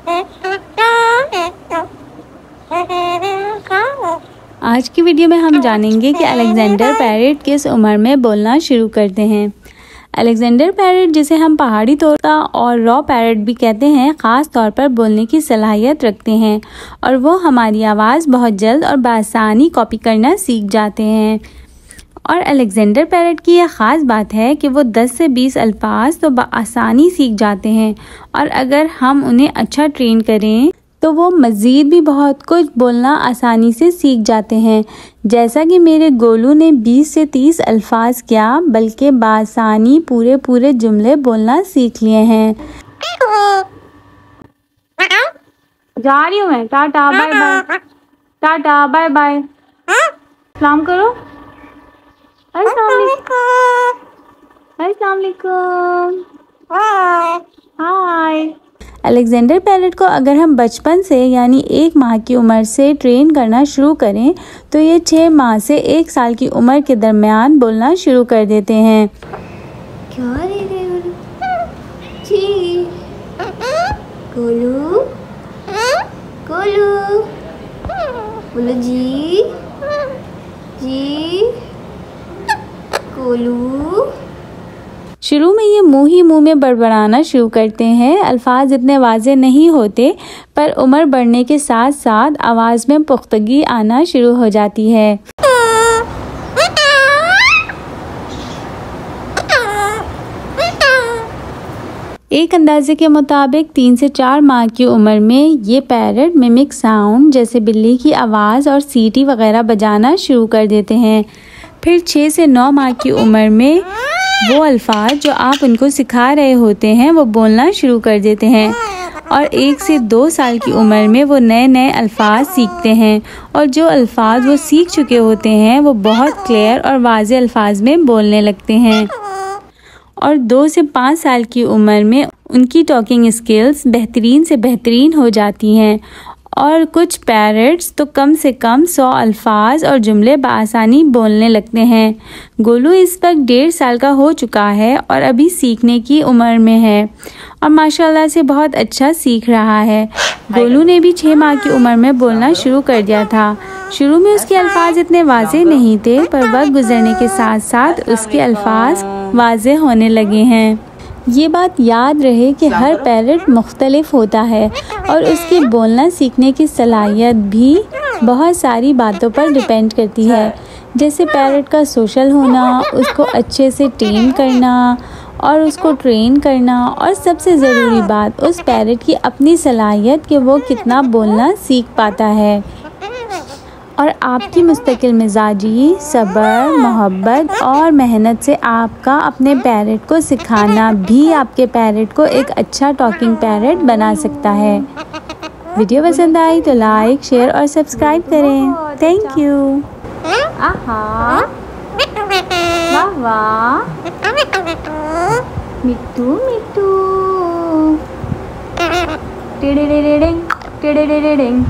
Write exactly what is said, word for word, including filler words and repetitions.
आज की वीडियो में हम जानेंगे कि अलेक्जेंडर पैरेट किस उम्र में बोलना शुरू करते हैं। अलेक्जेंडर पैरेट, जिसे हम पहाड़ी तोता और रॉ पैरेट भी कहते हैं, ख़ास तौर पर बोलने की सलाहियत रखते हैं और वो हमारी आवाज़ बहुत जल्द और बआसानी कॉपी करना सीख जाते हैं। और अलेक्जेंडर पैरेट की यह ख़ास बात है कि वो दस से बीस अल्फाज तो बआसानी सीख जाते हैं और अगर हम उन्हें अच्छा ट्रेन करें तो वो मज़ीद भी बहुत कुछ बोलना आसानी से सीख जाते हैं। जैसा कि मेरे गोलू ने बीस से तीस अल्फाज क्या बल्कि बआसानी पूरे पूरे जुमले बोलना सीख लिए हैं। जा रही हूँ मैं, ta-ta bye bye, ta-ta bye bye, सलाम करो, अस्सलाम वालेकुम, हाय। अलेक्जेंडर पैरेट को अगर हम बचपन से यानी एक माह की उम्र से ट्रेन करना शुरू करें तो ये छः माह से एक साल की उम्र के दरमियान बोलना शुरू कर देते हैं। क्या रे रे जी, गोलू गोलू बोलो जी जी गोलू। शुरू में ये मुँह ही मुँह में बड़बड़ाना शुरू करते हैं। अल्फाज इतने वाज़े नहीं होते, पर उम्र बढ़ने के साथ साथ आवाज़ में पुख्तगी आना शुरू हो जाती है। एक अंदाजे के मुताबिक तीन से चार माह की उम्र में ये पैरेट मिमिक साउंड जैसे बिल्ली की आवाज़ और सीटी वगैरह बजाना शुरू कर देते हैं। फिर छः से नौ माह की उम्र में वो अल्फाज जो आप उनको सिखा रहे होते हैं वो बोलना शुरू कर देते हैं और एक से दो साल की उम्र में वो नए नए अल्फाज सीखते हैं और जो अल्फाज वो सीख चुके होते हैं वो बहुत क्लियर और वाज़े अल्फाज में बोलने लगते हैं। और दो से पाँच साल की उम्र में उनकी टॉकिंग स्किल्स बेहतरीन से बेहतरीन हो जाती हैं और कुछ पैरेट्स तो कम से कम सौ अल्फाज और जुमले बआसानी बोलने लगते हैं। गोलू इस वक्त डेढ़ साल का हो चुका है और अभी सीखने की उम्र में है और माशाल्लाह से बहुत अच्छा सीख रहा है। गोलू ने भी छः माह की उम्र में बोलना शुरू कर दिया था। शुरू में उसके अल्फाज इतने वाज़े नहीं थे, पर वक्त गुजरने के साथ साथ उसके अल्फाज वाज़े होने लगे हैं। ये बात याद रहे कि हर पैरेट मुख्तलिफ होता है और उसके बोलना सीखने की सलाहियत भी बहुत सारी बातों पर डिपेंड करती है, जैसे पैरेट का सोशल होना, उसको अच्छे से ट्रेन करना और उसको ट्रेन करना और सबसे ज़रूरी बात उस पैरेट की अपनी सलाहियत कि वो कितना बोलना सीख पाता है। और आपकी मुस्तकिल मिजाजी, सब्र, मोहब्बत और मेहनत से आपका अपने पैरेट को सिखाना भी आपके पैरेट को एक अच्छा टॉकिंग पैरेट बना सकता है। वीडियो पसंद आई तो लाइक, शेयर और सब्सक्राइब करें। Thank you. आहा, वाह वाह, मिट्टू मिट्टू, टिडिडिडिडिंग टिडिडिडिडिंग।